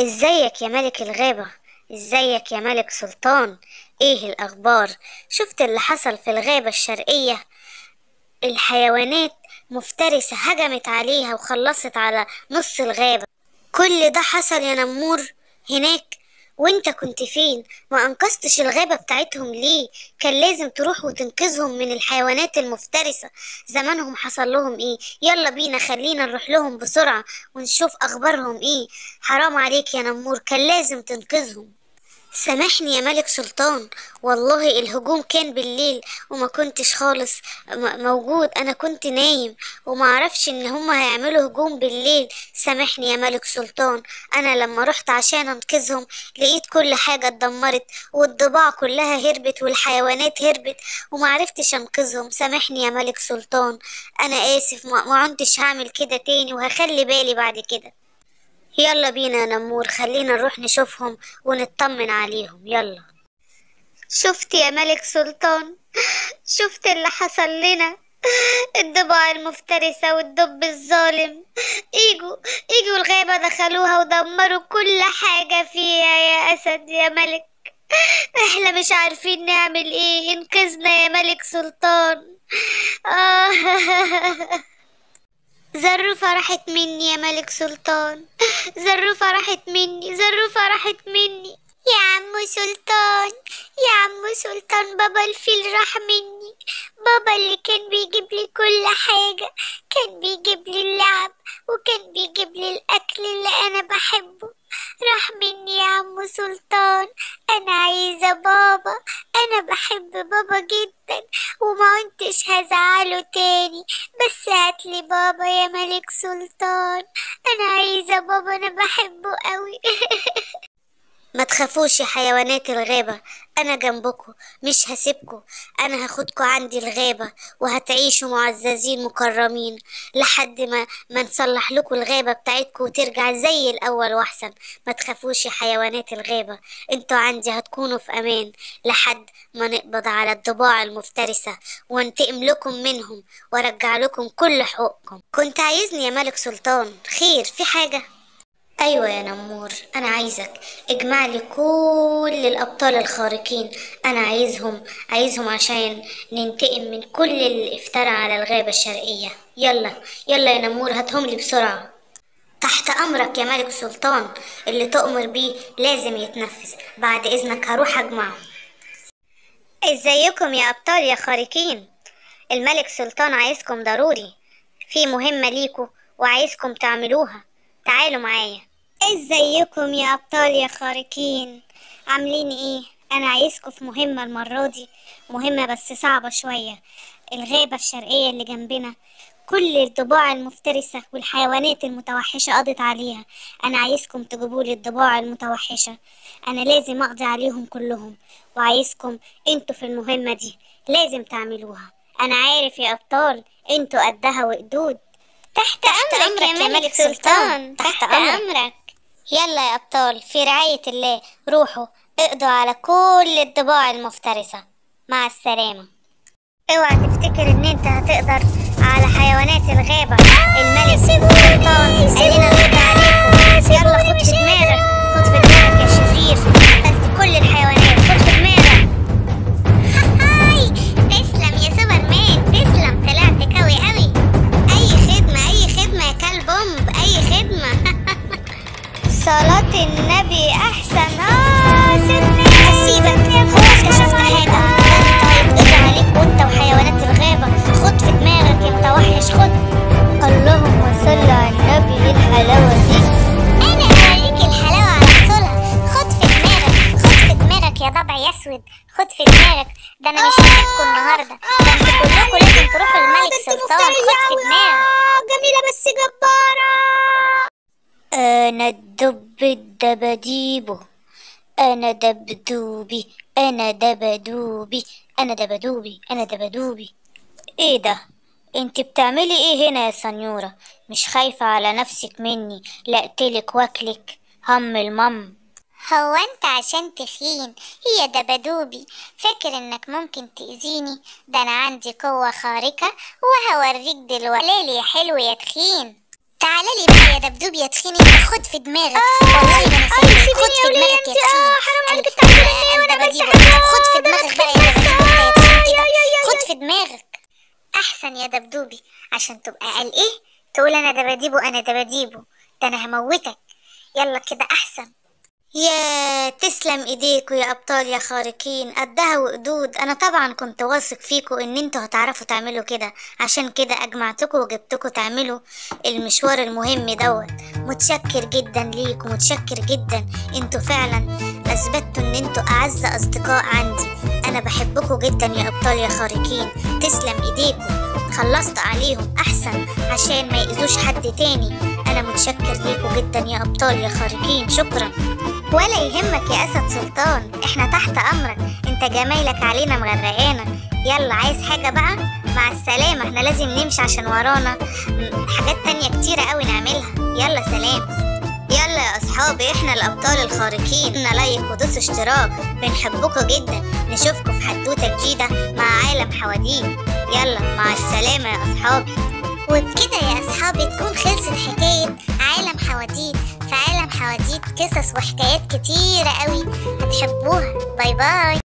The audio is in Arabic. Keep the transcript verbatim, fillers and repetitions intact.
ازيك يا ملك الغابة؟ ازيك يا ملك سلطان؟ ايه الاخبار؟ شفت اللي حصل في الغابة الشرقية؟ الحيوانات مفترسة هجمت عليها وخلصت على نص الغابة. كل ده حصل يا نمور هناك، وانت كنت فين؟ ما انقذتش الغابة بتاعتهم ليه؟ كان لازم تروح وتنقذهم من الحيوانات المفترسة. زمانهم حصل لهم ايه؟ يلا بينا، خلينا نروح لهم بسرعة ونشوف اخبارهم ايه. حرام عليك يا نمور، كان لازم تنقذهم. سامحني يا ملك سلطان، والله الهجوم كان بالليل وما كنتش خالص م- موجود. انا كنت نايم وما عرفش ان هما هيعملوا هجوم بالليل. سامحني يا ملك سلطان، انا لما رحت عشان انقذهم لقيت كل حاجة اتدمرت والضباع كلها هربت والحيوانات هربت وما عرفتش انقذهم. سامحني يا ملك سلطان، انا اسف، ما ما عنتش هعمل كده تاني وهخلي بالي بعد كده. يلا بينا يا نمور، خلينا نروح نشوفهم ونطمن عليهم. يلا. شفت يا ملك سلطان؟ شفت اللي حصل لنا؟ الضباع المفترسة والدب الظالم اجوا اجوا الغابة، دخلوها ودمروا كل حاجة فيها يا أسد يا ملك. احنا مش عارفين نعمل ايه، انقذنا يا ملك سلطان. آه. زروفة راحت مني يا ملك سلطان، زروفة راحت مني، زروفة راحت مني يا عم سلطان. يا عم سلطان، بابا الفيل راح مني. بابا اللي كان بيجيب لي كل حاجة، كان بيجيب لي اللعب وكان بيجيب لي الأكل اللي أنا بحبه، راح مني يا عم سلطان. أنا عايزة بابا، أنا بحب بابا جدا وما كنتش هزعله تاني، بس هاتلي بابا يا ملك سلطان. أنا عايزة بابا، أنا بحبه قوي. ما تخافوش يا حيوانات الغابة، أنا جنبكم، مش هسيبكم. أنا هاخدكم عندي الغابة وهتعيشوا معززين مكرمين لحد ما ما نصلح لكم الغابة بتاعتكم وترجع زي الأول وأحسن. ما تخافوش يا حيوانات الغابة، انتوا عندي هتكونوا في أمان لحد ما نقبض على الضباع المفترسة وانتقم لكم منهم وارجع لكم كل حقوقكم. كنت عايزني يا ملك سلطان؟ خير، في حاجة؟ ايوه يا نمور، انا عايزك اجمع لي كل الابطال الخارقين. انا عايزهم عايزهم عشان ننتقم من كل اللي افترى على الغابة الشرقية. يلا يلا يا نمور، هاتهم لي بسرعة. تحت امرك يا ملك سلطان، اللي تؤمر بيه لازم يتنفذ. بعد اذنك هروح اجمعهم. ازيكم يا ابطال يا خارقين؟ الملك سلطان عايزكم ضروري في مهمة ليكوا وعايزكم تعملوها. تعالوا معايا. ازيكم يا ابطال يا خارقين؟ عاملين ايه؟ انا عايزكم في مهمة المرة دي، مهمة بس صعبة شوية. الغابة الشرقية اللي جنبنا كل الضباع المفترسة والحيوانات المتوحشة قضت عليها. انا عايزكم تجيبولي الضباع المتوحشة، انا لازم اقضي عليهم كلهم، وعايزكم انتوا في المهمة دي لازم تعملوها. انا عارف يا ابطال انتوا قدها وقدود. تحت, تحت أمرك, أمرك يا ملك سلطان, سلطان. تحت, تحت أمرك. أمرك. يلا يا أبطال، في رعاية الله روحوا اقضوا على كل الضباع المفترسة. مع السلامة. اوعى تفتكر ان انت هتقدر على حيوانات الغابة. الملك سلطان قال لنا نقضي عليكم. يلا خد في دماغك، خد في دماغك يا شرير، قتلت كل الحيوانات، خد في دماغك. هاي تسلم يا سوبرمان، تسلم، طلعت قوي قوي. اي خدمة اي خدمة يا كلب بومب، اي خدمة. صلاة النبي احسن. اه سيبني اسيبك، هو انت شفت حاجة؟ انت هيتقضي عليك وانت وحيوانات الغابة. خد في دماغك انت وحش، خد. اللهم صل على النبي، ايه الحلاوة دي؟ انا هوريك الحلاوة على اصولها. خد في دماغك، خد في دماغك يا ضبع يسود، خد في دماغك. ده انا مش هسيبكم النهارده، ده انتوا كلكم لازم تروحوا للملك سلطان. خد في دماغك. جميلة بس جبارة. انا الدب الدبديبو، انا دبدوبي، انا دبدوبي، انا دبدوبي، انا دبدوبي. ايه ده؟ انت بتعملي ايه هنا يا سنيورة؟ مش خايفة على نفسك مني لا اقتلك واكلك؟ هم المم. هو انت عشان تخين هي دبدوبي فاكر انك ممكن تأذيني؟ ده انا عندي قوة خارقة وهوريك دلوقتي. ليلي يا حلو يا تخين، تعالى لي بقى يا دبدوب يا تخين، انت خد في دماغك. والله ده انا دبدوبي عشان تبقى قال ايه تقول انا دباديبو انا دباديبو، ده انا هموتك. يلا كده احسن. يا تسلم ايديكوا يا ابطال يا خارقين، قدها وقدود. انا طبعا كنت واثق فيكوا ان انتوا هتعرفوا تعملوا كده، عشان كده اجمعتكوا وجبتكوا تعملوا المشوار المهم دوت. متشكر جدا ليكوا، متشكر جدا. انتوا فعلا اثبتوا ان انتوا اعز اصدقاء عندي. انا بحبكوا جدا يا ابطال يا خارقين. تسلم ايديكوا، خلصت عليهم احسن عشان ما يأذوش حد تاني. انا متشكر ليكوا جدا يا ابطال يا خارقين، شكرا. ولا يهمك يا اسد سلطان، احنا تحت امرك، انت جمايلك علينا مغرقانا. يلا عايز حاجة بقى؟ مع السلامة، احنا لازم نمشي عشان ورانا حاجات تانية كتيرة قوي نعملها. يلا سلام. يلا يا اصحابي، احنا الابطال الخارقين، قلنا لايك ودوس اشتراك، بنحبكم جدا. نشوفكم في حدوتة جديدة مع عالم حواديت. يلا مع السلامة يا اصحابي. وبكده يا اصحابي تكون خلصت حكاية عالم حواديت. في عالم حواديت قصص وحكايات كتيرة قوي هتحبوها. باي باي.